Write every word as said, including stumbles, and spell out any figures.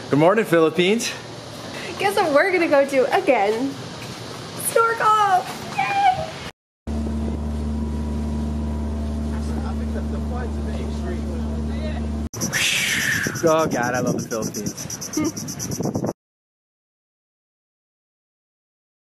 Good morning, Philippines. Guess what we're gonna go do again? Snorkel! Yay! Oh God, I love the Philippines.